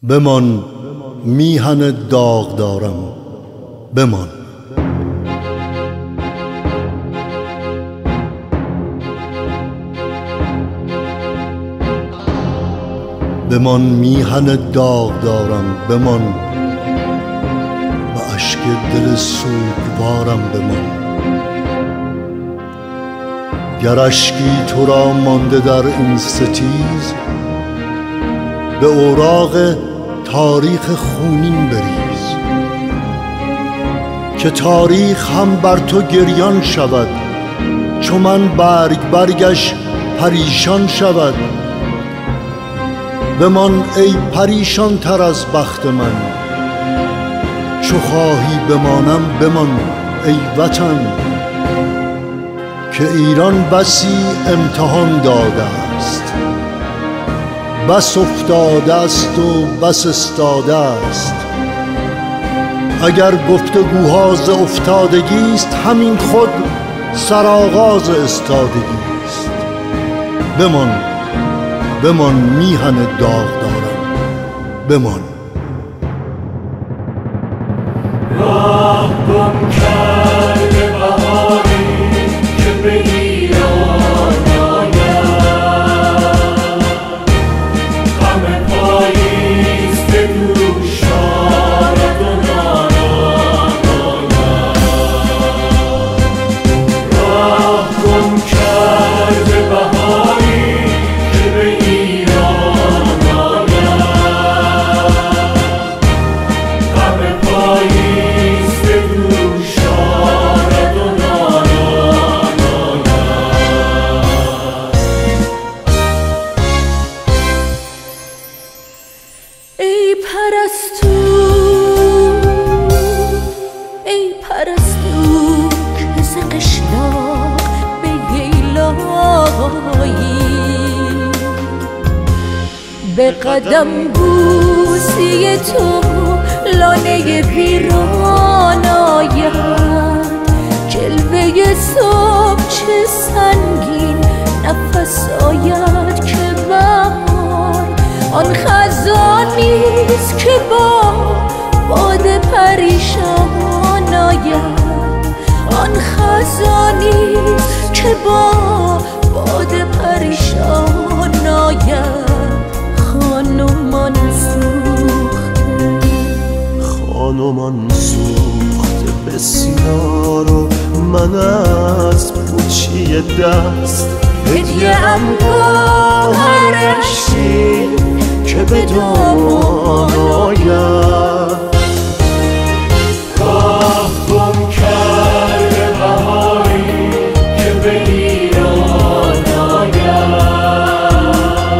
بمان میهن داغ دارم، بمان. بمان میهن داغ دارم، بمان. به اشک دل سوگوارم بمان. گر اشکی تو را مانده در این ستیز، به اوراق تاریخ خونین بریز، که تاریخ هم بر تو گریان شود، چو من برگش پریشان شود. بمان ای پریشان تر از بخت من، چو خواهی بمانم بمان ای وطن. که ایران بسی امتحان داده است، بس افتاده است و بس استاده است. اگر گفتگوها ز افتادگی است، همین خود سرآغاز استادگی است. بمان بمان میهن داغ دارم، بمان. راه گم کرده بهاری که به ایران آید، غم پاییز به دوش آرد و نالان آید. راه گم کرده بهاری که به ایران آید، غم پاییز به دوش آرد و نالان آید. ای پرستو، ای پرستو که ز قشلاق به ییلایی، به قدم بوسی تو لانه ویران آید. جلوه صبح چه سنگین نفس آید که بهار آن خزانیست که با باد پریشان آید. آن خزانیست که با باد پریشان آید. خانمان سوخته، خانمان سوخته بسیار و من از پوچی دست هدیه ام گوهرشی که به دامان آید. راه گم کرده بهاری که به ایران آید،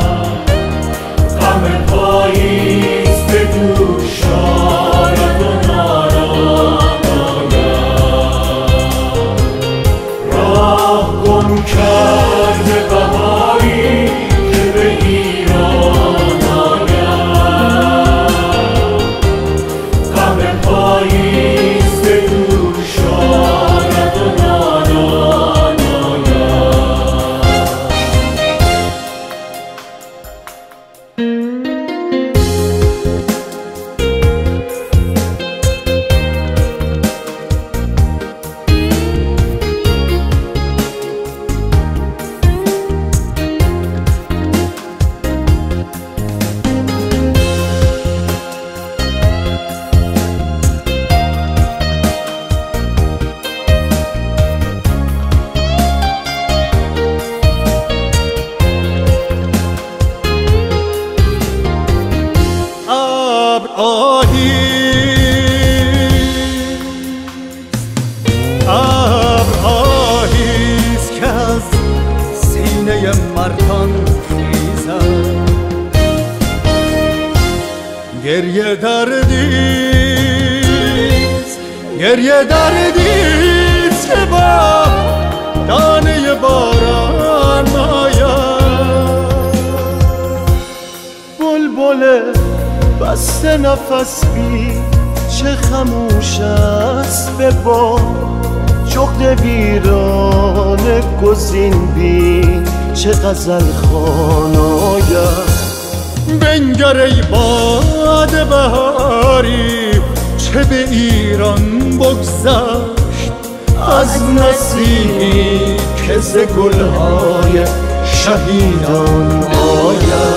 غم پاییز به دوش آرد و نالان آید. راه گم کرده بهاری که به ایران آید، غم پاییز به دوش آرد و نالان آید. ابر آهیست که از سینه مردان خیزد. گریه دردیست، گریه دردیست که با دانه باران آید. بلبل بسته نفس بی چه خموش است به باد. جغد ویران گزین بی چه غزل خوان آید. بنگر ای باد یاد بهاری چه به ایران بگذشت از نسیمی که ز گلهای شهیدان آید.